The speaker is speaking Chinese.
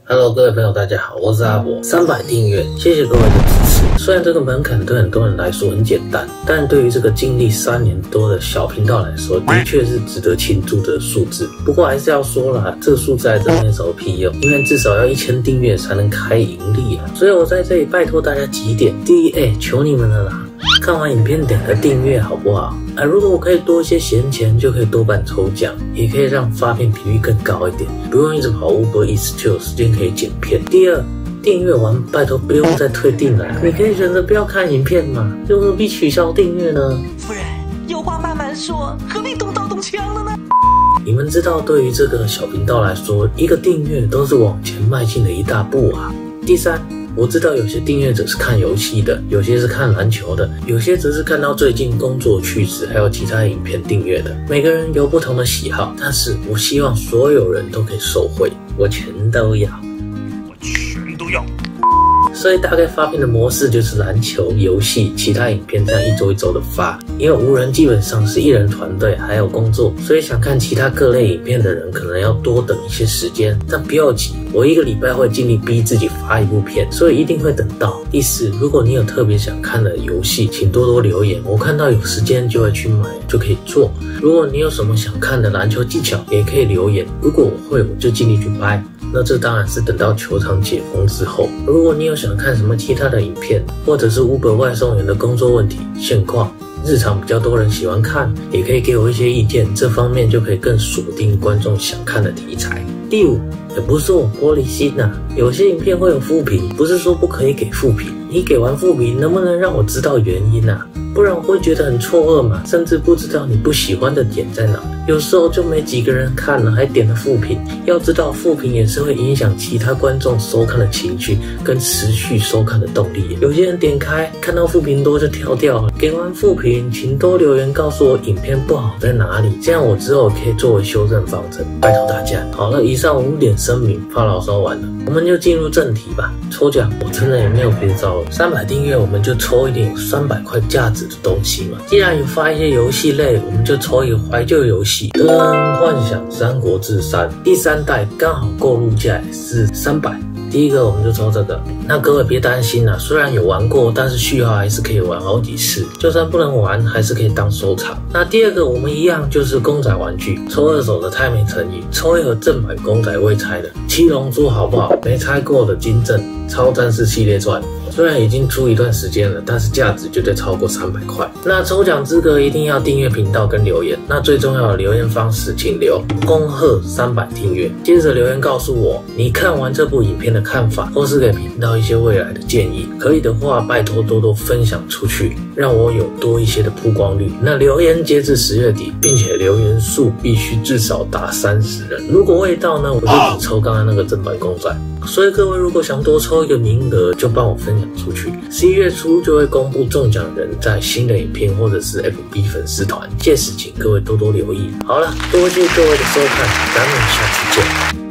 Hello， 各位朋友，大家好，我是阿博。300订阅，谢谢各位的支持。虽然这个门槛对很多人来说很简单，但对于这个经历3年多的小频道来说，的确是值得庆祝的数字。不过还是要说啦，这个数字还真没什么屁用，因为至少要1000订阅才能开盈利啊。所以我在这里拜托大家几点：第一，求你们了啦！看完影片点个订阅好不好？如果我可以多一些闲钱，就可以多办抽奖，也可以让发片频率更高一点，不用一直跑 Uber Eats 就有时间可以剪片。第二，订阅完拜托不用再退订了，你可以选择不要看影片嘛，又何必取消订阅呢？ 夫人，有话慢慢说，何必动刀动枪了呢？ 你们知道，对于这个小频道来说，一个订阅都是往前迈进的一大步啊。第三，我知道有些订阅者是看游戏的，有些是看篮球的，有些则是看到最近工作趣事还有其他影片订阅的。每个人有不同的喜好，但是我希望所有人都可以受惠，我全都要， 我全都要。 所以大概发片的模式就是篮球、游戏、其他影片这样一周一周的发。因为无人基本上是一人团队，还有工作，所以想看其他各类影片的人可能要多等一些时间。但不要急，我1个礼拜会尽力逼自己发一部片，所以一定会等到。第四，如果你有特别想看的游戏，请多多留言，我看到有时间就会去买，就可以做。如果你有什么想看的篮球技巧，也可以留言，如果我会，我就尽力去拍。那这当然是等到球场解封之后。如果你有想看什么其他的影片，或者是 Uber 外送员的工作问题、现况、日常比较多人喜欢看，也可以给我一些意见，这方面就可以更锁定观众想看的题材。第五，也不是我玻璃心啊，有些影片会有负评，不是说不可以给负评，你给完负评能不能让我知道原因啊？不然我会觉得很错愕嘛，甚至不知道你不喜欢的点在哪。有时候就没几个人看了，还点了负评。要知道负评也是会影响其他观众收看的情绪跟持续收看的动力。有些人点开看到负评多就跳掉了，给完负评请多留言告诉我影片不好在哪里，这样我之后可以作为修正方针，拜托大家。好了，以上5点声明，怕牢骚完了，我们就进入正题吧。抽奖我真的也没有别招了，300订阅我们就抽一点有300块价值的东西嘛。既然有发一些游戏类，我们就抽一个怀旧游戏《幻想三国志3》第3代，刚好购入价也是300。第一个我们就抽这个，那各位别担心啦，虽然有玩过，但是序号还是可以玩好几次，就算不能玩，还是可以当收藏。那第二个我们一样就是公仔玩具，抽2手的太没诚意，抽一盒正版公仔未拆的七龙珠好不好？没拆过的金正超战士系列传。虽然已经出一段时间了，但是价值绝对超过300块。那抽奖资格一定要订阅频道跟留言。那最重要的留言方式，请留恭贺300订阅。接着留言告诉我你看完这部影片的看法，或是给频道一些未来的建议。可以的话，拜托多多分享出去，让我有多一些的曝光率。那留言截至10月底，并且留言数必须至少达30人。如果未到呢，我就只抽刚刚那个正版公仔。所以各位如果想多抽一个名额，就帮我分享出去。11月初就会公布中奖人在新的影片或者是 FB 粉丝团，届时请各位多多留意。好了，多谢各位的收看，咱们下次见。